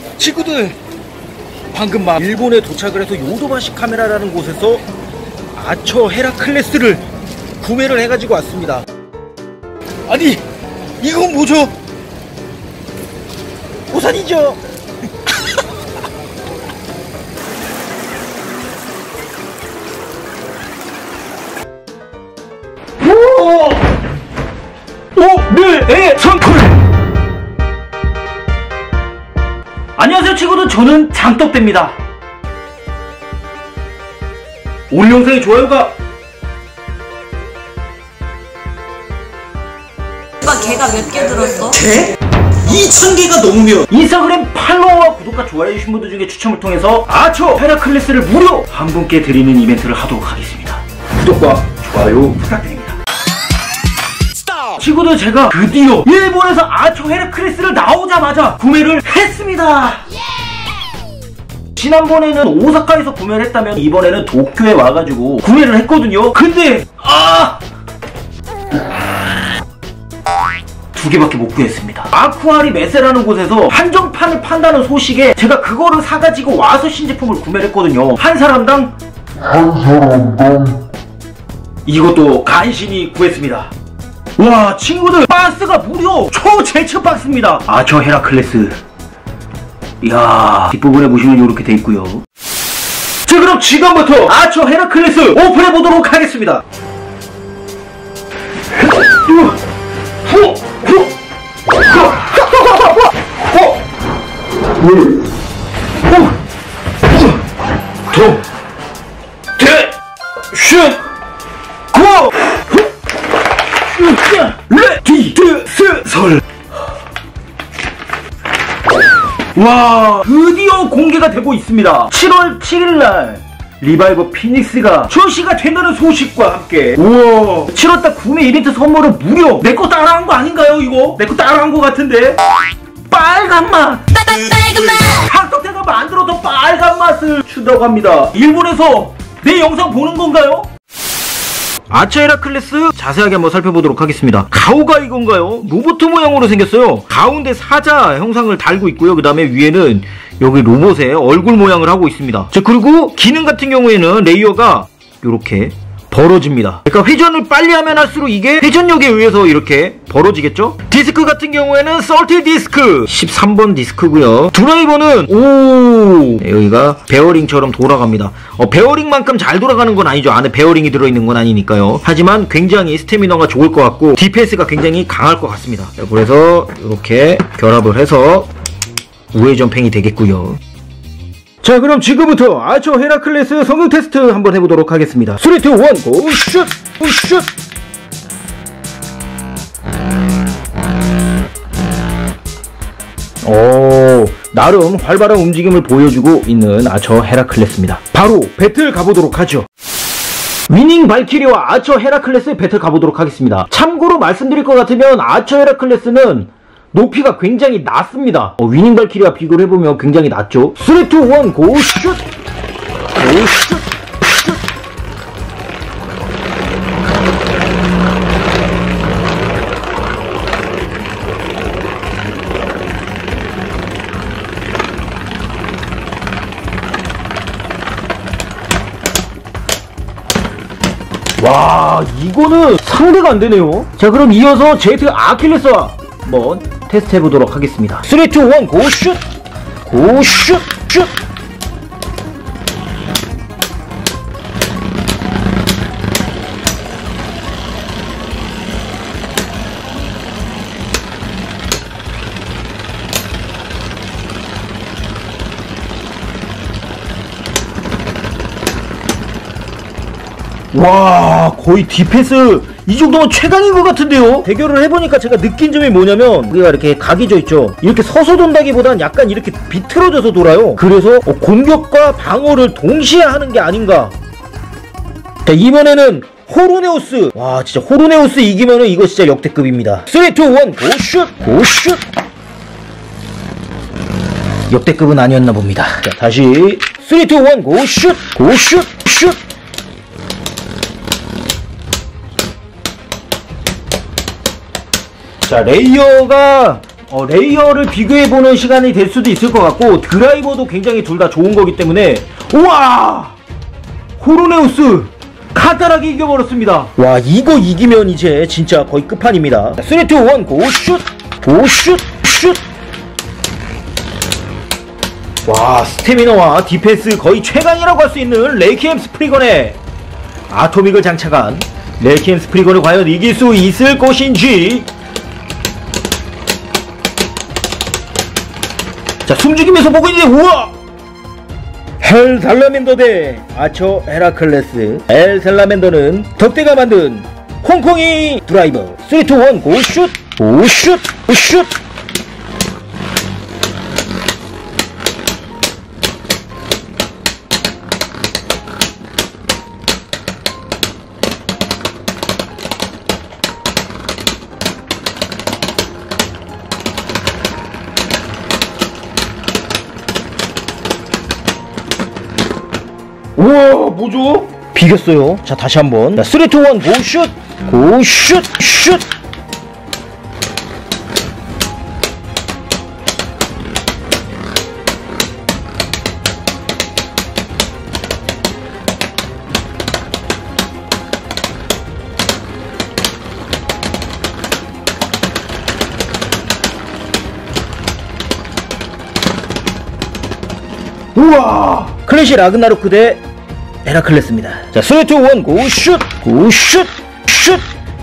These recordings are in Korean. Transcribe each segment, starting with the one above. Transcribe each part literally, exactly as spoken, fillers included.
친구들, 방금 막 일본에 도착을 해서 요도바시 카메라라는 곳에서 아처 헤라클레스를 구매를 해가지고 왔습니다. 아니, 이건 뭐죠? 우산이죠? 오! 오늘의 선풀! 안녕하세요 친구들, 저는 장떡대입니다. 오늘 영상의 좋아요가 오빠 개가 몇 개 들었어? 개? 이천 개가 넘으면 인스타그램 팔로워와 구독과 좋아요 해주신 분들 중에 추첨을 통해서 아처 헤라클레스를 무료 한 분께 드리는 이벤트를 하도록 하겠습니다. 구독과 좋아요 부탁드립니다. 친구들, 제가 드디어 일본에서 아처 헤라클레스를 나오자마자 구매를 했습니다. 지난번에는 오사카에서 구매를 했다면 이번에는 도쿄에 와가지고 구매를 했거든요. 근데 아! 두 개밖에 못 구했습니다. 아쿠아리 메세라는 곳에서 한정판을 판다는 소식에 제가 그거를 사가지고 와서 신제품을 구매를 했거든요. 한 사람당 한 사람당 이것도 간신히 구했습니다. 와, 친구들, 박스가 무려 초제철 박스입니다. 아처 헤라클레스. 이야, 뒷부분에 보시면 이렇게 돼 있고요. 자, 그럼 지금부터 아처 헤라클레스 오픈해 보도록 하겠습니다. 레디드스설. 와, 드디어 공개가 되고 있습니다. 칠월 칠일날 리바이버 피닉스가 출시가 된다는 소식과 함께, 우와, 칠월달 구매 이벤트 선물은 무료. 내거 따라한 거 아닌가요 이거? 내거 따라한 거 같은데. 빨간 맛, 장떡대가 만들어서 빨간 맛을 준다고 합니다. 일본에서 내 영상 보는 건가요? 아처 헤라클레스 자세하게 한번 살펴보도록 하겠습니다. 가오가 이건가요? 로봇 모양으로 생겼어요. 가운데 사자 형상을 달고 있고요. 그 다음에 위에는 여기 로봇의 얼굴 모양을 하고 있습니다. 자, 그리고 기능 같은 경우에는 레이어가 이렇게 벌어집니다. 그러니까 회전을 빨리 하면 할수록 이게 회전력에 의해서 이렇게 벌어지겠죠? 디스크 같은 경우에는 서티 디스크 십삼 번 디스크고요. 드라이버는 오, 네, 여기가 베어링처럼 돌아갑니다. 어, 베어링만큼 잘 돌아가는 건 아니죠. 안에 베어링이 들어있는 건 아니니까요. 하지만 굉장히 스태미너가 좋을 것 같고 디피에스가 굉장히 강할 것 같습니다. 그래서 이렇게 결합을 해서 우회전팽이 되겠고요. 자, 그럼 지금부터 아처 헤라클레스 성능 테스트 한번 해보도록 하겠습니다. 삼, 이, 일, 고! 슛! 슛! 오, 나름 활발한 움직임을 보여주고 있는 아처 헤라클레스입니다. 바로 배틀 가보도록 하죠. 위닝 발키리와 아처 헤라클레스 배틀 가보도록 하겠습니다. 참고로 말씀드릴 것 같으면 아처 헤라클레스는 높이가 굉장히 낮습니다. 어, 위닝 발키리와 비교를 해보면 굉장히 낮죠. 삼, 이, 일, 고! 슛! 고! 슛! 슛! 와, 이거는 상대가 안 되네요. 자, 그럼 이어서 제트 아킬레스와 한번 테스트 해보도록 하겠습니다. 삼, 이, 일, 고! 슛! 고! 슛! 슛! 와, 거의 디펜스 이 정도면 최강인 것 같은데요? 대결을 해보니까 제가 느낀 점이 뭐냐면, 우리가 이렇게 각이 져 있죠? 이렇게 서서 돈다기보단 약간 이렇게 비틀어져서 돌아요. 그래서 공격과 방어를 동시에 하는 게 아닌가. 자, 이번에는 호루네우스. 와, 진짜 호루네우스 이기면은 이거 진짜 역대급입니다. 삼, 이, 일, 고! 슛! 고! 슛! 역대급은 아니었나 봅니다. 자, 다시 삼, 이, 일, 고! 슛! 고! 슛! 슛! 자, 레이어가 어, 레이어를 비교해보는 시간이 될 수도 있을 것 같고, 드라이버도 굉장히 둘 다 좋은 거기 때문에. 우와! 호르네우스 간단하게 이겨버렸습니다. 와, 이거 이기면 이제 진짜 거의 끝판입니다. 삼, 이, 일, 고 슛! 고 슛! 슛! 와, 스태미너와 디펜스 거의 최강이라고 할 수 있는 레이키엠 스프리건의 아토믹을 장착한 레이키엠 스프리건을 과연 이길 수 있을 것인지. 자, 숨죽이면서 보고 있는데, 우와! 헬 살라멘더 대 아처 헤라클레스. 헬 살라멘더는 덕대가 만든 콩콩이 드라이버. 삼, 이, 일, 고 슛! 고 슛! 고 슛! 우와, 뭐죠? 비겼어요. 자, 다시 한번. 자, 삼, 이, 일, 고 슛! 고 슛! 슛! 우와! 클래시 라그나로크 대 헤라클레스입니다. 자, 삼, 이, 일, 고 슛! 고 슛! 슛!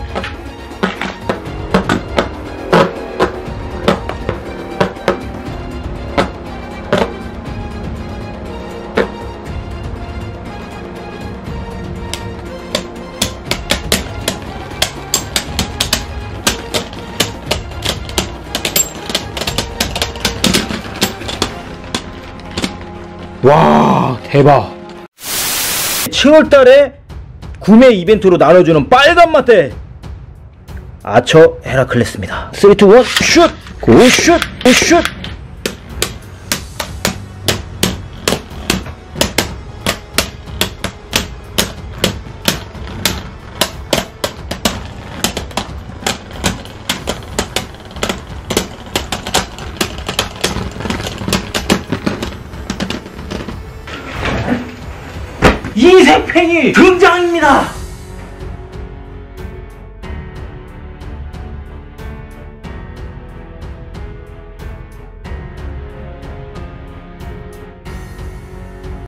와, 대박. 칠월달에 구매 이벤트로 나눠주는 빨간 맛대 아처 헤라클레스입니다. 삼, 이, 일, 슛! 고 슛! 고 슛! 이색팽이 등장입니다.